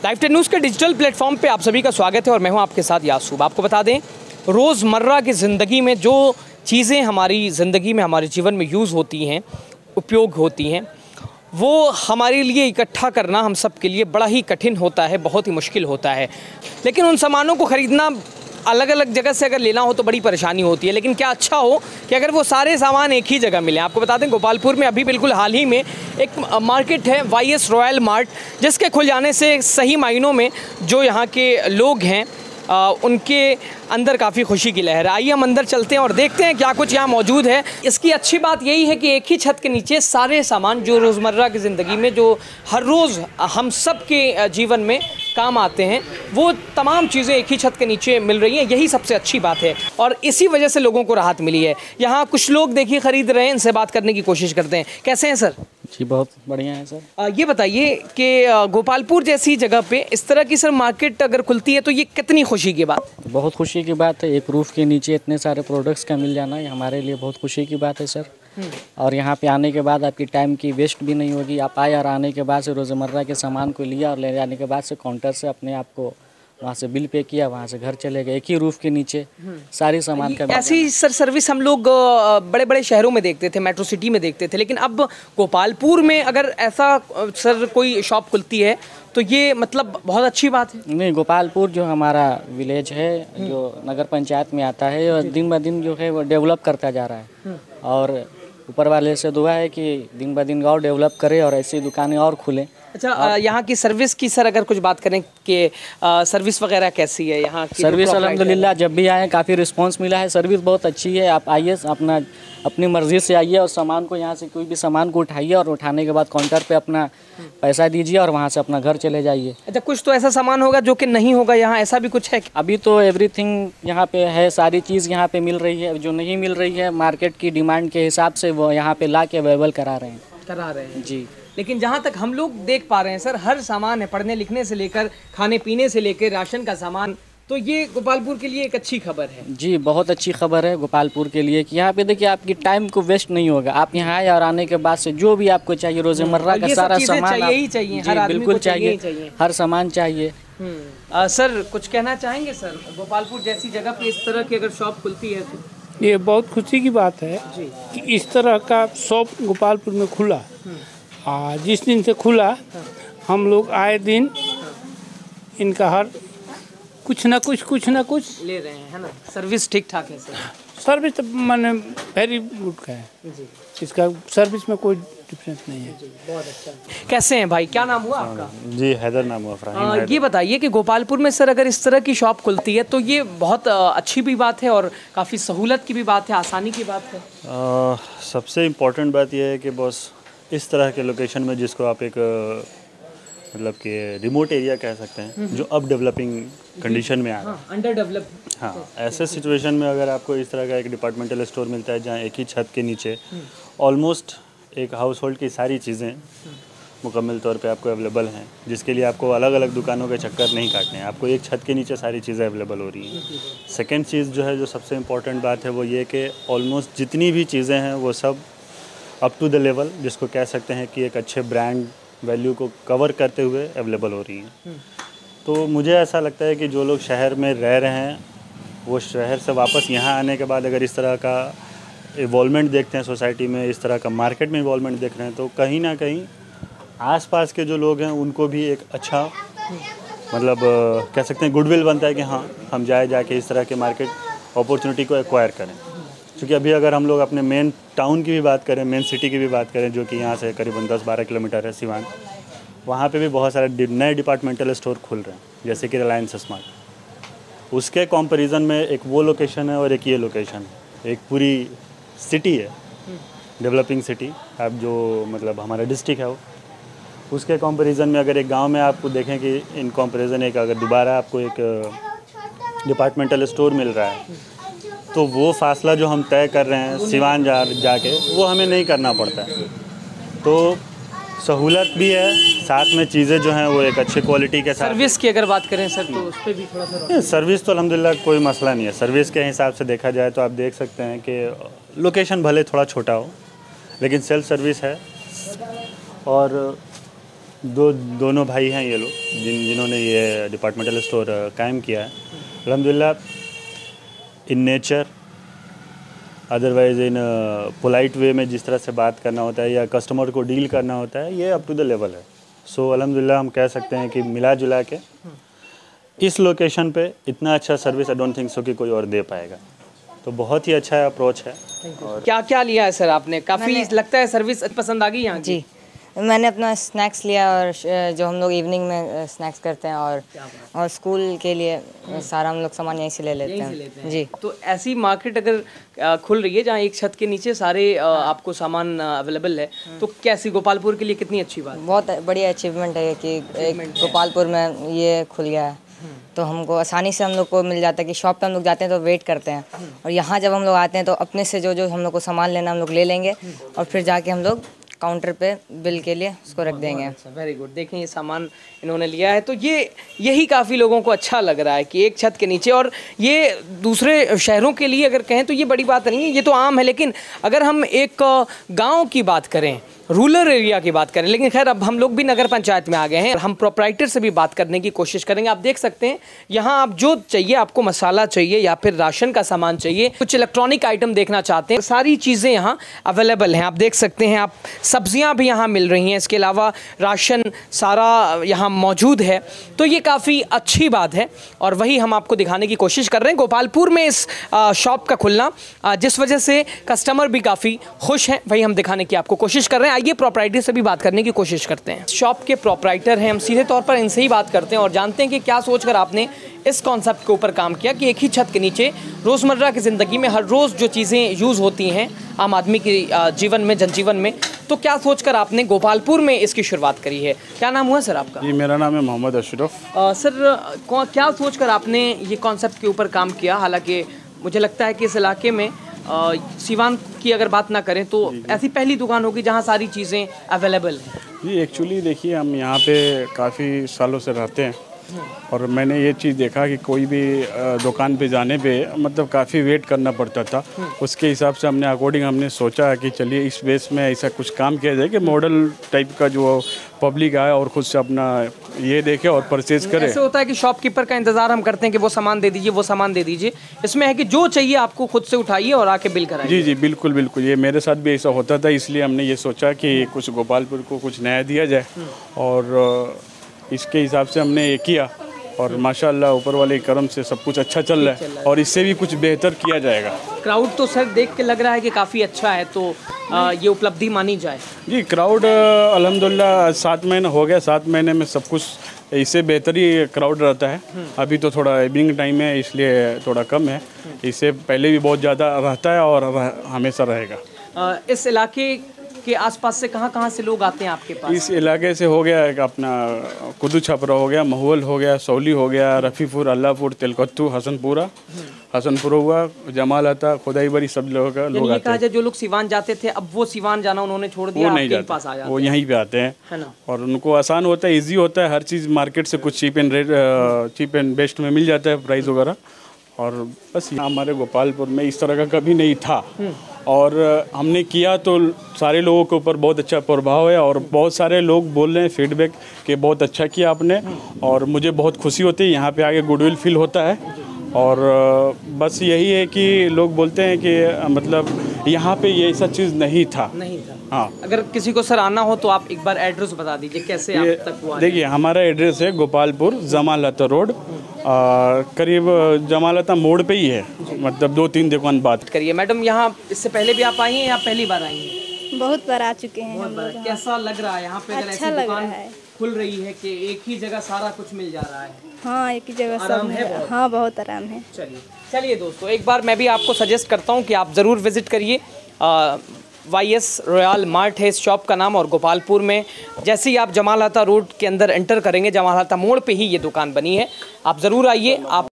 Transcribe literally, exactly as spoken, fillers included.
Live ten news के digital platform पे आप सभी का स्वागत है और मैं हूं आपके साथ यासूब। आपको बता दें, रोज़मर्रा की ज़िंदगी में जो चीज़ें हमारी ज़िंदगी में हमारे जीवन में यूज़ होती हैं, उपयोग होती हैं, वो हमारे लिए इकट्ठा करना हम सब के लिए बड़ा ही कठिन होता है, बहुत ही मुश्किल होता है। लेकिन उन सामानों को ख़रीदना अलग अलग जगह से अगर लेना हो तो बड़ी परेशानी होती है। लेकिन क्या अच्छा हो कि अगर वो सारे सामान एक ही जगह मिले। आपको बता दें, गोपालपुर में अभी बिल्कुल हाल ही में एक मार्केट है वाई एस रॉयल मार्ट, जिसके खुल जाने से सही मायनों में जो यहाँ के लोग हैं आ, उनके अंदर काफ़ी खुशी की लहर है। आइए हम अंदर चलते हैं और देखते हैं क्या कुछ यहाँ मौजूद है। इसकी अच्छी बात यही है कि एक ही छत के नीचे सारे सामान जो रोज़मर्रा की ज़िंदगी में जो हर रोज़ हम सब के जीवन में काम आते हैं, वो तमाम चीज़ें एक ही छत के नीचे मिल रही हैं। यही सबसे अच्छी बात है और इसी वजह से लोगों को राहत मिली है। यहाँ कुछ लोग देखिए ख़रीद रहे हैं, इनसे बात करने की कोशिश करते हैं। कैसे हैं सर? जी बहुत बढ़िया है सर। आ, ये बताइए कि गोपालपुर जैसी जगह पे इस तरह की सर मार्केट अगर खुलती है तो ये कितनी खुशी की बात है? बहुत खुशी की बात है। एक रूफ़ के नीचे इतने सारे प्रोडक्ट्स का मिल जाना ये हमारे लिए बहुत खुशी की बात है सर। और यहाँ पे आने के बाद आपकी टाइम की वेस्ट भी नहीं होगी। आप आए और आने के बाद से रोज़मर्रा के सामान को लिया और ले जाने के बाद से काउंटर से अपने आप को वहाँ से बिल पे किया, वहाँ से घर चले गए। एक ही रूफ़ के नीचे सारी सामान का। ऐसी सर सर्विस हम लोग बड़े बड़े शहरों में देखते थे, मेट्रो सिटी में देखते थे, लेकिन अब गोपालपुर में अगर ऐसा सर कोई शॉप खुलती है तो ये मतलब बहुत अच्छी बात है। नहीं, गोपालपुर जो हमारा विलेज है, जो नगर पंचायत में आता है, और दिन ब दिन जो है वो डेवलप करता जा रहा है। और ऊपर वाले से दुआ है कि दिन ब दिन और डेवलप करे और ऐसी दुकानें और खुलें। अच्छा, यहाँ की सर्विस की सर अगर कुछ बात करें कि सर्विस वगैरह कैसी है यहाँ की? सर्विस अल्हम्दुलिल्लाह जब भी आए काफ़ी रिस्पांस मिला है। सर्विस बहुत अच्छी है। आप आइए, अपना अपनी मर्ज़ी से आइए और सामान को यहाँ से कोई भी सामान को उठाइए और उठाने के बाद काउंटर पे अपना पैसा दीजिए और वहाँ से अपना घर चले जाइए। अच्छा, कुछ तो ऐसा सामान होगा जो कि नहीं होगा यहाँ, ऐसा भी कुछ है? अभी तो एवरीथिंग यहाँ पे है, सारी चीज़ यहाँ पे मिल रही है। जो नहीं मिल रही है मार्केट की डिमांड के हिसाब से वो यहाँ पे ला के अवेलेबल करा रहे हैं करा रहे हैं जी। लेकिन जहाँ तक हम लोग देख पा रहे हैं सर, हर सामान है, पढ़ने लिखने से लेकर खाने पीने से लेकर राशन का सामान। तो ये गोपालपुर के लिए एक अच्छी खबर है। जी बहुत अच्छी खबर है गोपालपुर के लिए कि यहाँ पे देखिए आपकी टाइम को वेस्ट नहीं होगा। आप यहाँ आए और आने के बाद से जो भी आपको चाहिए रोज़मर्रा का सारा सामान चाहिए ही चाहिए, हर आदमी बिल्कुल को चाहिए, चाहिए, हर सामान चाहिए। आ, सर कुछ कहना चाहेंगे सर? गोपालपुर जैसी जगह पे इस तरह की अगर शॉप खुलती है तो ये बहुत खुशी की बात है कि इस तरह का शॉप गोपालपुर में खुला। आ, जिस दिन से खुला हम लोग आए दिन इनका हर कुछ ना कुछ कुछ ना कुछ ले रहे हैं, है ना? सर्विस ठीक ठाक है सर? सर्विस तो मैंने वेरी गुड का है जी। इसका सर्विस में कोई डिफरेंस नहीं है। बहुत अच्छा। कैसे हैं भाई, क्या नाम हुआ आपका? जी हैदर नाम हुआ फराहीम। ये बताइए कि गोपालपुर में सर अगर इस तरह की शॉप खुलती है तो ये बहुत अच्छी भी बात है और काफ़ी सहूलत की भी बात है, आसानी की बात है। आ, सबसे इम्पोर्टेंट बात यह है कि बॉस इस तरह के लोकेशन में जिसको आप एक मतलब कि रिमोट एरिया कह सकते हैं, जो अब डेवलपिंग कंडीशन में आ रहा है, अंडर डेवलप। हाँ, ऐसे सिचुएशन में अगर आपको इस तरह का एक डिपार्टमेंटल स्टोर मिलता है जहाँ एक ही छत के नीचे ऑलमोस्ट एक हाउस होल्ड की सारी चीज़ें मुकम्मल तौर पे आपको अवेलेबल हैं, जिसके लिए आपको अलग अलग दुकानों के चक्कर नहीं काटने हैं, आपको एक छत के नीचे सारी चीज़ें अवेलेबल हो रही हैं। सेकेंड चीज़ जो है, जो सबसे इम्पॉर्टेंट बात है, वो ये कि ऑलमोस्ट जितनी भी चीज़ें हैं वो सब अप टू द लेवल, जिसको कह सकते हैं कि एक अच्छे ब्रांड वैल्यू को कवर करते हुए अवेलेबल हो रही हैं। तो मुझे ऐसा लगता है कि जो लोग शहर में रह रहे हैं वो शहर से वापस यहाँ आने के बाद अगर इस तरह का इवॉल्वमेंट देखते हैं सोसाइटी में, इस तरह का मार्केट में इवॉल्वमेंट देख रहे हैं, तो कहीं ना कहीं आसपास के जो लोग हैं उनको भी एक अच्छा मतलब कह सकते हैं गुडविल बनता है कि हाँ हम जाए जाके इस तरह के मार्केट अपॉर्चुनिटी को एक्वायर करें। क्योंकि अभी अगर हम लोग अपने मेन टाउन की भी बात करें, मेन सिटी की भी बात करें, जो कि यहाँ से करीबन दस बारह किलोमीटर है सिवान, वहाँ पे भी बहुत सारे नए डिपार्टमेंटल स्टोर खुल रहे हैं, जैसे कि रिलायंस स्मार्ट। उसके कंपैरिजन में एक वो लोकेशन है और एक ये लोकेशन है, एक पूरी सिटी है, डेवलपिंग सिटी। आप जो मतलब हमारा डिस्ट्रिक्ट है वो, उसके कंपैरिजन में अगर एक गांव में आपको देखें कि इन कंपैरिजन एक अगर दोबारा आपको एक डिपार्टमेंटल स्टोर मिल रहा है, तो वो फासला जो हम तय कर रहे हैं सिवान जा जाके वो हमें नहीं करना पड़ता है। तो सहूलत भी है, साथ में चीज़ें जो हैं वो एक अच्छे क्वालिटी के साथ। सर्विस की अगर बात करें सर तो उस पर भी थोड़ा सा। सर्विस तो अल्हम्दुलिल्लाह कोई मसला नहीं है। सर्विस के हिसाब से देखा जाए तो आप देख सकते हैं कि लोकेशन भले थोड़ा छोटा हो लेकिन सेल्फ सर्विस है। और दो दोनों भाई हैं ये लोग जिन जिन्होंने ये डिपार्टमेंटल स्टोर कायम किया है। अल्हम्दुलिल्लाह, in nature, otherwise in polite way में जिस तरह से बात करना होता है या कस्टमर को डील करना होता है, ये अप टू द लेवल है। सो अल्हम्दुलिल्लाह हम कह सकते हैं कि मिला जुला के इस लोकेशन पे इतना अच्छा service I don't think so कि कोई और दे पाएगा। तो बहुत ही अच्छा अप्रोच है। और क्या क्या लिया है सर आपने? काफ़ी लगता है सर्विस पसंद आ गई यहाँ की? जी, मैंने अपना स्नैक्स लिया और जो हम लोग इवनिंग में स्नैक्स करते हैं और और स्कूल के लिए सारा हम लोग सामान यहीं से ले लेते हैं, लेते हैं। जी। तो ऐसी मार्केट अगर खुल रही है जहाँ एक छत के नीचे सारे आपको सामान अवेलेबल है, तो कैसी गोपालपुर के लिए कितनी अच्छी बात? बहुत बड़ी अचीवमेंट है कि एक गोपालपुर में ये खुल गया है, तो हमको आसानी से हम लोग को मिल जाता है कि शॉप पे हम लोग जाते हैं तो वेट करते हैं, और यहाँ जब हम लोग आते हैं तो अपने से जो जो हम लोग को सामान लेना हम लोग ले लेंगे और फिर जाके हम लोग काउंटर पे बिल के लिए उसको रख देंगे। Very good. देखें ये सामान इन्होंने लिया है, तो ये यही काफ़ी लोगों को अच्छा लग रहा है कि एक छत के नीचे, और ये दूसरे शहरों के लिए अगर कहें तो ये बड़ी बात नहीं है, ये तो आम है। लेकिन अगर हम एक गांव की बात करें, रूरल एरिया की बात करें, लेकिन खैर अब हम लोग भी नगर पंचायत में आ गए हैं, हम प्रोप्राइटर से भी बात करने की कोशिश करेंगे। आप देख सकते हैं यहाँ आप जो चाहिए, आपको मसाला चाहिए या फिर राशन का सामान चाहिए, कुछ इलेक्ट्रॉनिक आइटम देखना चाहते हैं, सारी चीज़ें यहाँ अवेलेबल हैं। आप देख सकते हैं, आप सब्जियाँ भी यहाँ मिल रही हैं, इसके अलावा राशन सारा यहाँ मौजूद है। तो ये काफ़ी अच्छी बात है और वही हम आपको दिखाने की कोशिश कर रहे हैं। गोपालपुर में इस शॉप का खुलना जिस वजह से कस्टमर भी काफ़ी खुश हैं, वही हम दिखाने की आपको कोशिश कर रहे हैं। आइए प्रोप्राइटर से भी बात करने की कोशिश करते हैं। शॉप के प्रोप्राइटर हैं, हम सीधे तौर पर इनसे ही बात करते हैं और जानते हैं कि क्या सोचकर आपने इस कॉन्सेप्ट के ऊपर काम किया कि एक ही छत के नीचे रोज़मर्रा की ज़िंदगी में हर रोज़ जो चीज़ें यूज़ होती हैं आम आदमी के जीवन में, जनजीवन में, तो क्या सोचकर आपने गोपालपुर में इसकी शुरुआत करी है? क्या नाम हुआ सर आपका? जी, मेरा नाम है मोहम्मद अशरफ। सर क्या सोचकर आपने ये कॉन्सेप्ट के ऊपर काम किया? हालांकि मुझे लगता है कि इस इलाके में सीवान की अगर बात ना करें तो ऐसी पहली दुकान होगी जहाँ सारी चीज़ें अवेलेबल हैं। जी, एक्चुअली देखिए, हम यहाँ पे काफ़ी सालों से रहते हैं और मैंने ये चीज़ देखा कि कोई भी दुकान पे जाने पे मतलब काफ़ी वेट करना पड़ता था। उसके हिसाब से हमने अकॉर्डिंग हमने सोचा कि चलिए इस बेस में ऐसा कुछ काम किया जाए कि मॉडल टाइप का जो पब्लिक आए और खुद से अपना ये देखे और परचेज करे। ऐसे होता है कि शॉपकीपर का इंतज़ार हम करते हैं कि वो सामान दे दीजिए, वो सामान दे दीजिए। इसमें है कि जो चाहिए आपको खुद से उठाइए और आके बिल कराइए। जी जी, बिल्कुल बिल्कुल, ये मेरे साथ भी ऐसा होता था, इसलिए हमने ये सोचा कि कुछ गोपालपुर को कुछ नया दिया जाए और इसके हिसाब से हमने ये किया और माशाल्लाह ऊपर वाले करम से सब कुछ अच्छा चल रहा है और इससे भी कुछ बेहतर किया जाएगा। क्राउड तो सर देख के लग रहा है कि काफ़ी अच्छा है, तो आ, ये उपलब्धि मानी जाए। जी, क्राउड अल्हम्दुलिल्लाह सात महीने हो गया, सात महीने में सब कुछ इससे बेहतर ही क्राउड रहता है। अभी तो थोड़ा इवनिंग टाइम है इसलिए थोड़ा कम है, इससे पहले भी बहुत ज़्यादा रहता है और रह, हमेशा रहेगा। आ, इस इलाके के आसपास से कहाँ कहाँ से लोग आते हैं आपके पास? इस इलाके से हो गया एक अपना कुदू छपरा हो गया, महुअल हो गया, सौली हो गया, रफ़ीपुर, अल्लाहपुर, तेलकत्तू, हसनपुरा हसनपुर हुआ, जमालता, खुदाईबरी, सब लोगों का लोग आते हैं। जो लोग सिवान जाते थे अब वो सिवान जाना उन्होंने छोड़ दिया, वो नहीं जाते, पास आ जाते वो यहीं पे आते हैं, है ना? और उनको आसान होता है, इजी होता है, हर चीज़ मार्केट से कुछ cheap and rate cheap and best में मिल जाता है, प्राइस वगैरह। और बस हमारे गोपालपुर में इस तरह का कभी नहीं था और हमने किया तो सारे लोगों के ऊपर बहुत अच्छा प्रभाव है और बहुत सारे लोग बोल रहे हैं फीडबैक कि बहुत अच्छा किया आपने और मुझे बहुत खुशी होती है, यहाँ पे आके गुडविल फील होता है। और बस यही है कि लोग बोलते हैं कि मतलब यहाँ पे ये ऐसा चीज़ नहीं था नहीं था हाँ। अगर किसी को सर आना हो तो आप एक बार एड्रेस बता दीजिए कैसे आप तक हुआ? देखिए, हमारा एड्रेस है गोपालपुर जमालता रोड, करीब जमालता मोड़ पे ही है, मतलब दो तीन दुकान बात करिए। मैडम, यहाँ इससे पहले भी आप आई हैं या पहली बार आई हैं? बहुत बार आ चुके हैं हम लोग। कैसा लग रहा है यहाँ पे? अच्छा लग रहा है, खुल रही है कि एक ही जगह सारा कुछ मिल जा रहा है? हाँ, एक ही जगह सब है। हाँ, बहुत आराम है। चलिए चलिए दोस्तों, एक बार मैं भी आपको सजेस्ट करता हूँ कि आप ज़रूर विज़िट करिए। वाई एस रॉयल मार्ट है इस शॉप का नाम और गोपालपुर में जैसे ही आप जमालता रोड के अंदर एंटर करेंगे, जमालता मोड़ पे ही ये दुकान बनी है। आप ज़रूर आइए। आप